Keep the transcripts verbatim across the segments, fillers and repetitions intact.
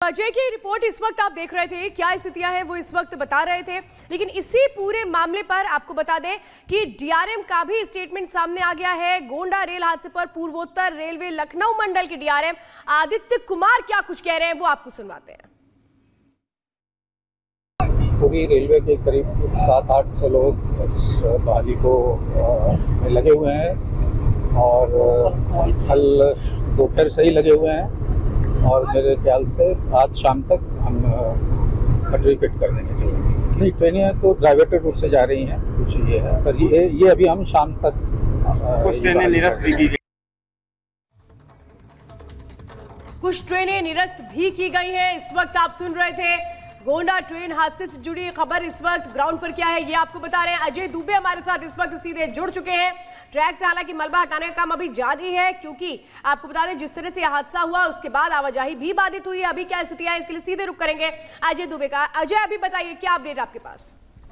अजय की रिपोर्ट इस वक्त आप देख रहे थे, क्या स्थितियां हैं वो इस वक्त बता रहे थे। लेकिन इसी पूरे मामले पर आपको बता दें कि डीआरएम का भी स्टेटमेंट सामने आ गया है। गोंडा रेल हादसे पर पूर्वोत्तर रेलवे लखनऊ मंडल के डीआरएम आदित्य कुमार क्या कुछ कह रहे हैं वो आपको सुनवाते हैं। पूरी रेलवे के करीब सात आठ सौ लोग इस बहाली को में लगे हुए हैं और कल दोपहर से ही लगे हुए हैं और मेरे ख्याल से आज शाम तक हम पटरी फिट कर देंगे। चाहिए नहीं, ट्रेनें तो डाइवर्टेड रूट से जा रही हैं, कुछ ये है, पर ये ये अभी हम शाम तक कुछ ट्रेनें निरस्त भी की गई कुछ ट्रेनें निरस्त भी की गई हैं। इस वक्त आप सुन रहे थे गोंडा ट्रेन हादसे से जुड़ी खबर। इस वक्त ग्राउंड पर क्या है ये आपको बता रहे हैं। अजय दुबे हमारे साथ इस वक्त सीधे जुड़ चुके हैं ट्रैक से। हालांकि मलबा हटाने का काम अभी जारी है, क्योंकि आपको बता दें जिस तरह से यह हादसा हुआ उसके बाद आवाजाही भी बाधित हुई है। अभी क्या स्थिति है इसके लिए सीधे रुक करेंगे अजय दुबे का। अजय अभी बताइए क्या अपडेट आपके पास।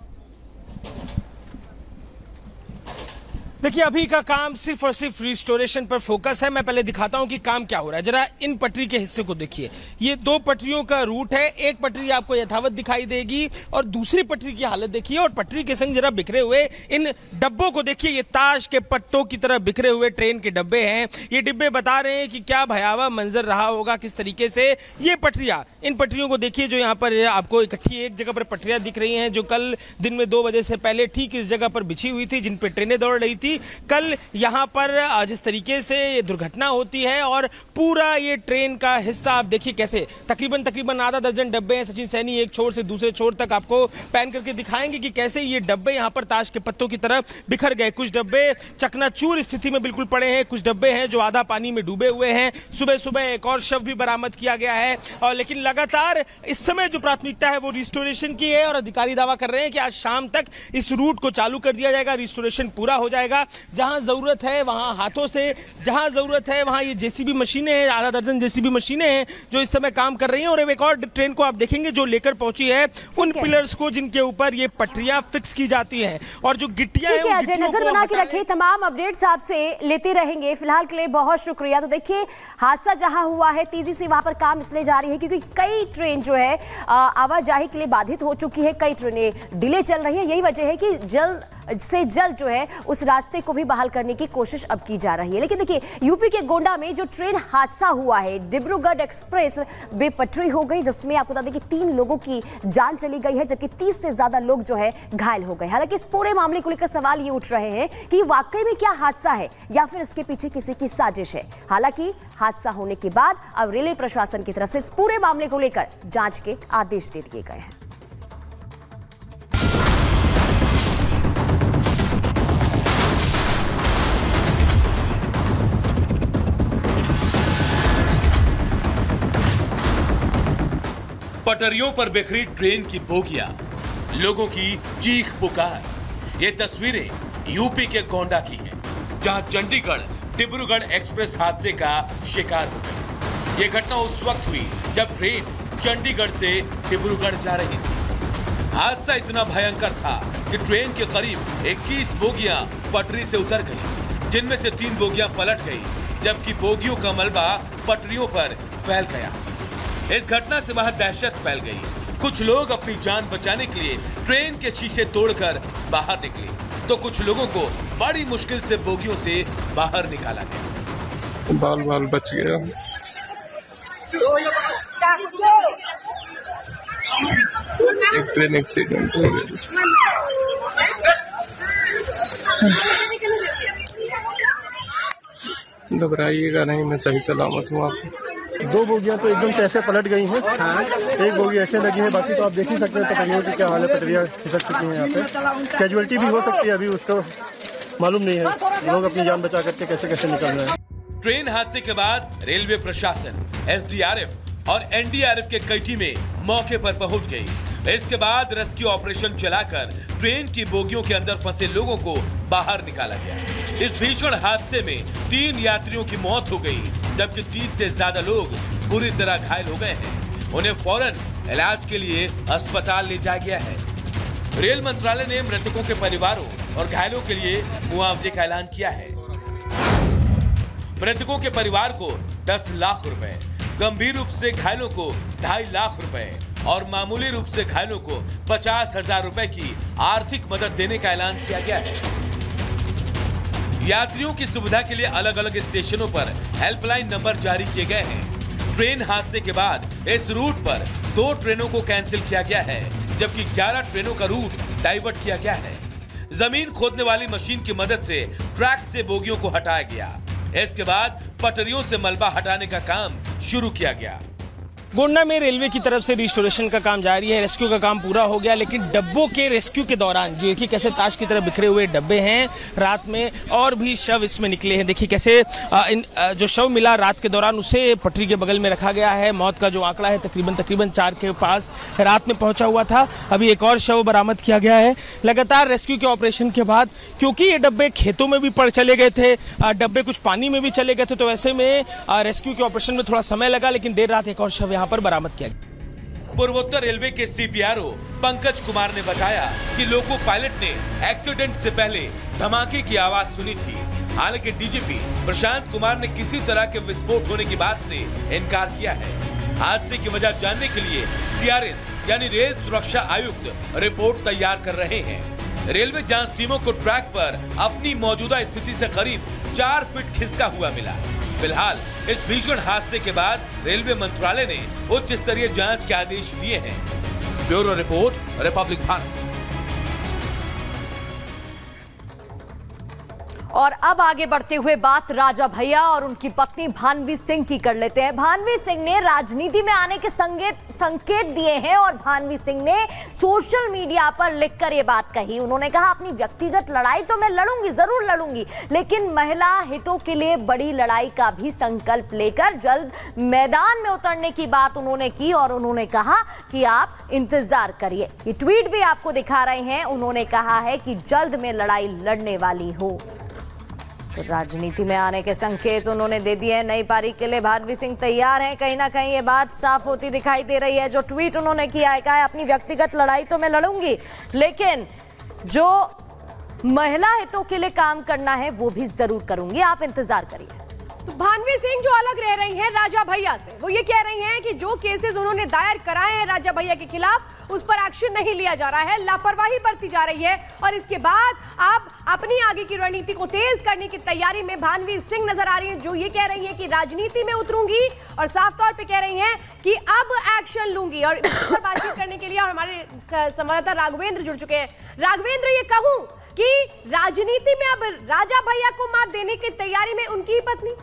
देखिए अभी का काम सिर्फ और सिर्फ रिस्टोरेशन पर फोकस है। मैं पहले दिखाता हूं कि काम क्या हो रहा है। जरा इन पटरी के हिस्से को देखिए, ये दो पटरियों का रूट है। एक पटरी आपको यथावत दिखाई देगी और दूसरी पटरी की हालत देखिए, और पटरी के संग जरा बिखरे हुए इन डब्बों को देखिए। ये ताश के पत्तों की तरह बिखरे हुए ट्रेन के डब्बे हैं। ये डिब्बे बता रहे हैं कि क्या भयावह मंजर रहा होगा, किस तरीके से ये पटरियां, इन पटरियों को देखिए जो यहाँ पर आपको इकट्ठी एक जगह पर पटरियां दिख रही हैं, जो कल दिन में दो बजे से पहले ठीक इस जगह पर बिछी हुई थी, जिन पर ट्रेनें दौड़ रही थी। कल यहां पर जिस तरीके से ये दुर्घटना होती है और पूरा ये ट्रेन का हिस्सा आप देखिए कैसे तकरीबन तकरीबन आधा दर्जन डब्बे हैं। सचिन सैनी एक छोर से दूसरे छोर तक आपको पैन करके दिखाएंगे कि कैसे ये डब्बे यहां पर ताश के पत्तों की तरह बिखर गए। कुछ डब्बे चकनाचूर स्थिति में बिल्कुल पड़े हैं, कुछ डब्बे हैं जो आधा पानी में डूबे हुए हैं। सुबह सुबह एक और शव भी बरामद किया गया है। और लेकिन लगातार इस समय जो प्राथमिकता है वो रिस्टोरेशन की है और अधिकारी दावा कर रहे हैं कि आज शाम तक इस रूट को चालू कर दिया जाएगा, रिस्टोरेशन पूरा हो जाएगा। जहां जरूरत है वहां हाथों से, जहां जरूरत है वहां ये जेसीबी मशीनें हैं, आधा दर्जन जेसीबी मशीनें हैं जो इस समय काम कर रही हैं। और एक और ट्रेन को आप देखेंगे जो लेकर पहुंची है उन पिलर्स को जिनके ऊपर ये पटरियां फिक्स की जाती हैं और जो गिट्टियां हैं। अजय नजर बना के रखिए, तमाम अपडेट्स आपसे लेते रहेंगे। फिलहाल के लिए बहुत शुक्रिया। तो देखिए हादसा जहां हुआ है तेजी से वहां पर काम इसलिए जारी है क्योंकि कई ट्रेन जो है आवाजाही के लिए बाधित हो चुकी है, कई ट्रेनें डिले चल रही है। यही वजह है कि जल्द से जल्द जो है उस रास्ते को भी बहाल करने की कोशिश अब की जा रही है। लेकिन देखिए यूपी के गोंडा में जो ट्रेन हादसा हुआ है, डिब्रूगढ़ एक्सप्रेस बेपटरी हो गई, जिसमें आपको बता दें कि तीन लोगों की जान चली गई है जबकि तीस से ज्यादा लोग जो है घायल हो गए। हालांकि इस पूरे मामले को लेकर सवाल ये उठ रहे हैं कि वाकई में क्या हादसा है या फिर इसके पीछे किसी की साजिश है। हालांकि हादसा होने के बाद अब रेलवे प्रशासन की तरफ से इस पूरे मामले को लेकर जांच के आदेश दे दिए गए हैं। पटरियों पर बिखरी ट्रेन की बोगियां, लोगों की चीख पुकार। ये तस्वीरें यूपी के गोंडा की हैं, जहां चंडीगढ़ डिब्रूगढ़ एक्सप्रेस हादसे का शिकार हो गई। ये घटना उस वक्त हुई जब ट्रेन चंडीगढ़ से डिब्रूगढ़ जा रही थी। हादसा इतना भयंकर था कि ट्रेन के करीब इक्कीस बोगियां पटरी से उतर गई, जिनमें से तीन बोगियां पलट गई, जबकि बोगियों का मलबा पटरियों पर फैल गया। इस घटना से वहां दहशत फैल गई। कुछ लोग अपनी जान बचाने के लिए ट्रेन के शीशे तोड़कर बाहर निकले, तो कुछ लोगों को बड़ी मुश्किल से बोगियों से बाहर निकाला गया। बाल बाल बच गया। एक ट्रेन एक्सीडेंट हो गया। घबराइएगा नहीं, मैं सही सलामत हूँ। आपको दो बोगियां तो एकदम से ऐसे पलट गई हैं। हाँ। एक बोगी ऐसे लगी है, बाकी तो आप देख ही सकते हैं पटरियों की क्या हाल है। पटरियां खिसक चुकी हैं, यहाँ पे कैजुअलिटी भी हो सकती है, अभी उसका मालूम नहीं है। लोग अपनी जान बचा करके कैसे कैसे निकल रहे हैं। ट्रेन हादसे के बाद रेलवे प्रशासन, एसडीआरएफ और एनडीआरएफ के कई टीमें मौके पर पहुंच गई। इसके बाद रेस्क्यू ऑपरेशन चलाकर ट्रेन की बोगियों के अंदर फंसे लोगों को बाहर निकाला गया। इस भीषण हादसे में तीन यात्रियों की मौत हो गई, जबकि तीस से ज्यादा लोग बुरी तरह घायल हो गए हैं। उन्हें फौरन इलाज के लिए अस्पताल ले जाया गया है। रेल मंत्रालय ने मृतकों के परिवारों और घायलों के लिए मुआवजे का ऐलान किया है। मृतकों के परिवार को दस लाख रुपए, गंभीर रूप से घायलों को ढाई लाख रुपए और मामूली रूप से घायलों को पचास हजार रुपए की आर्थिक मदद देने का ऐलान किया गया है। यात्रियों की सुविधा के लिए अलग अलग स्टेशनों पर हेल्पलाइन नंबर जारी किए गए हैं। ट्रेन हादसे के बाद इस रूट पर दो ट्रेनों को कैंसिल किया गया है, जबकि ग्यारह ट्रेनों का रूट डाइवर्ट किया गया है। जमीन खोदने वाली मशीन की मदद से ट्रैक से बोगियों को हटाया गया। इसके बाद पटरियों से मलबा हटाने का काम शुरू किया गया। गोंडा में रेलवे की तरफ से रिस्टोरेशन का काम जारी है। रेस्क्यू का काम पूरा हो गया, लेकिन डब्बों के रेस्क्यू के दौरान जो देखिए कैसे ताश की तरह बिखरे हुए डब्बे हैं, रात में और भी शव इसमें निकले हैं। देखिए कैसे आ, इन, आ, जो शव मिला रात के दौरान उसे पटरी के बगल में रखा गया है। मौत का जो आंकड़ा है तकरीबन तकरीबन चार के पास रात में पहुंचा हुआ था। अभी एक और शव बरामद किया गया है। लगातार रेस्क्यू के ऑपरेशन के बाद, क्योंकि ये डब्बे खेतों में भी पड़ चले गए थे, डब्बे कुछ पानी में भी चले गए थे, तो ऐसे में रेस्क्यू के ऑपरेशन में थोड़ा समय लगा, लेकिन देर रात एक और शव यहाँ पर बरामद किया गया। पूर्वोत्तर रेलवे के सीपीआरओ पंकज कुमार ने बताया कि लोको पायलट ने एक्सीडेंट से पहले धमाके की आवाज सुनी थी। हालांकि डीजीपी प्रशांत कुमार ने किसी तरह के विस्फोट होने की बात से इनकार किया है। हादसे की वजह जानने के लिए सीआरएस यानी रेल सुरक्षा आयुक्त रिपोर्ट तैयार कर रहे हैं। रेलवे जांच टीमों को ट्रैक पर अपनी मौजूदा स्थिति से करीब चार फीट खिसका हुआ मिला। फिलहाल इस भीषण हादसे के बाद रेलवे मंत्रालय ने उच्च स्तरीय जांच के आदेश दिए हैं। Bureau report, Republic Bharat. और अब आगे बढ़ते हुए बात राजा भैया और उनकी पत्नी भानवी सिंह की कर लेते हैं। भानवी सिंह ने राजनीति में आने के संकेत संकेत दिए हैं और भानवी सिंह ने सोशल मीडिया पर लिखकर ये बात कही। उन्होंने कहा, अपनी व्यक्तिगत लड़ाई तो मैं लड़ूंगी, जरूर लड़ूंगी, लेकिन महिला हितों के लिए बड़ी लड़ाई का भी संकल्प लेकर जल्द मैदान में उतरने की बात उन्होंने की और उन्होंने कहा कि आप इंतजार करिए। ये ट्वीट भी आपको दिखा रहे हैं। उन्होंने कहा है कि जल्द में लड़ाई लड़ने वाली हो। तो राजनीति में आने के संकेत उन्होंने दे दिए हैं। नई पारी के लिए भानवी सिंह तैयार हैं। कहीं ना कहीं ये बात साफ होती दिखाई दे रही है। जो ट्वीट उन्होंने किया है, कहा है अपनी व्यक्तिगत लड़ाई तो मैं लड़ूंगी, लेकिन जो महिला हितों के लिए काम करना है वो भी जरूर करूंगी, आप इंतजार करिए। तो भानवी सिंह जो अलग रह रही हैं राजा भैया से, वो ये कह रही हैं कि जो केसेस उन्होंने दायर कराए हैं राजा भैया के खिलाफ, उस पर एक्शन नहीं लिया जा रहा है, लापरवाही बरती जा रही है। और इसके बाद आप अपनी आगे की रणनीति को तेज करने की तैयारी में भानवी सिंह नजर आ रही हैं, जो ये कह रही हैं कि राजनीति में उतरूंगी और साफ तौर पे कह रही हैं कि अब एक्शन लूंगी। और इस पर बातचीत करने के लिए और हमारे संवाददाता राघवेंद्र जुड़ चुके हैं। राघवेंद्र, ये कहूं कि राजनीति में अब राजा भैया को मात देने की तैयारी में उनकी पत्नी।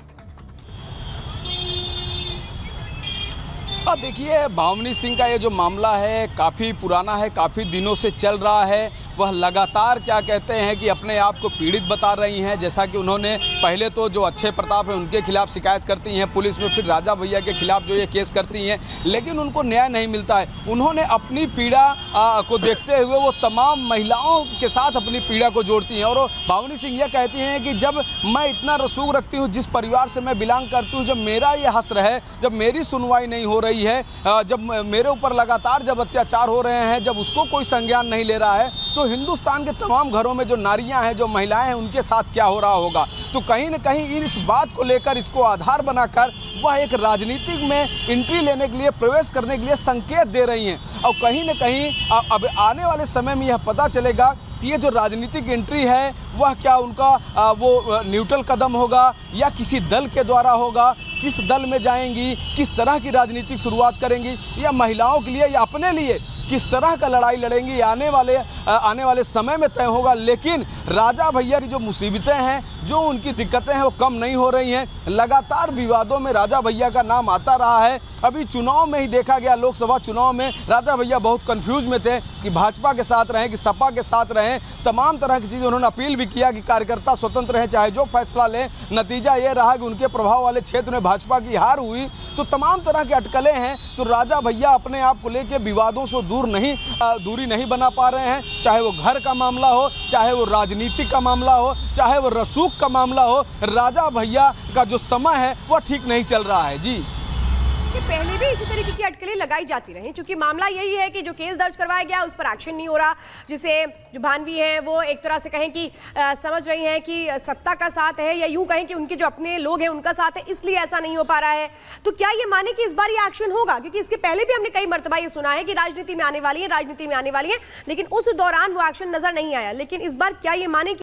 अब देखिए, भावनी सिंह का ये जो मामला है काफ़ी पुराना है, काफ़ी दिनों से चल रहा है। वह लगातार क्या कहते हैं कि अपने आप को पीड़ित बता रही हैं। जैसा कि उन्होंने पहले तो जो अच्छे प्रताप है उनके खिलाफ शिकायत करती हैं पुलिस में, फिर राजा भैया के खिलाफ जो ये केस करती हैं, लेकिन उनको न्याय नहीं मिलता है। उन्होंने अपनी पीड़ा आ, को देखते हुए वो तमाम महिलाओं के साथ अपनी पीड़ा को जोड़ती हैं। और भावनी सिंह यह कहती हैं कि जब मैं इतना रसूख रखती हूँ, जिस परिवार से मैं बिलोंग करती हूँ, जब मेरा ये हश्र है, जब मेरी सुनवाई नहीं हो रही है, जब मेरे ऊपर लगातार जब अत्याचार हो रहे हैं, जब उसको कोई संज्ञान नहीं ले रहा है, तो हिंदुस्तान के तमाम घरों में जो नारियां हैं, जो महिलाएं हैं, उनके साथ क्या हो रहा होगा। तो कहीं न कहीं इस बात को लेकर, इसको आधार बनाकर वह एक राजनीतिक में एंट्री लेने के लिए, प्रवेश करने के लिए संकेत दे रही हैं। और कहीं न कहीं अब आने वाले समय में यह पता चलेगा कि ये जो राजनीतिक एंट्री है वह क्या उनका वो न्यूट्रल कदम होगा या किसी दल के द्वारा होगा, किस दल में जाएंगी, किस तरह की राजनीतिक शुरुआत करेंगी, या महिलाओं के लिए या अपने लिए किस तरह का लड़ाई लड़ेंगी, आने वाले आने वाले समय में तय होगा। लेकिन राजा भैया की जो मुसीबतें हैं, जो उनकी दिक्कतें हैं, वो कम नहीं हो रही हैं। लगातार विवादों में राजा भैया का नाम आता रहा है। अभी चुनाव में ही देखा गया, लोकसभा चुनाव में राजा भैया बहुत कंफ्यूज में थे कि भाजपा के साथ रहें कि सपा के साथ रहें। तमाम तरह की चीज़ें उन्होंने अपील भी किया कि कार्यकर्ता स्वतंत्र रहें, चाहे जो फैसला लें। नतीजा ये रहा कि उनके प्रभाव वाले क्षेत्र में भाजपा की हार हुई। तो तमाम तरह के अटकलें हैं। तो राजा भैया अपने आप को लेकर विवादों से दूर नहीं दूरी नहीं बना पा रहे हैं। चाहे वो घर का मामला हो, चाहे वो राजनीति का मामला हो, चाहे वो रसूख का मामला हो, राजा भैया का जो समय है वह ठीक नहीं चल रहा है। जी इसके पहले भी इसी तरीके की अटकलें लगाई जाती रही, क्योंकि मामला यही है कि जो केस दर्ज करवाया गया उस पर एक्शन नहीं हो रहा, जिसे जो भानवी हैं वो एक तरह से कहें कि आ, समझ रही हैं कि सत्ता का साथ है, या यूं कहें कि उनके जो अपने लोग हैं उनका साथ है, इसलिए ऐसा नहीं हो पा रहा है। तो क्या ये माने कि इस बार ये एक्शन होगा? क्योंकि इसके पहले भी हमने कई मर्तबा ये सुना है कि राजनीति में आने वाली है, राजनीति में आने वाली है, लेकिन उस दौरान वो एक्शन नजर नहीं आया। लेकिन इस बार क्या ये माने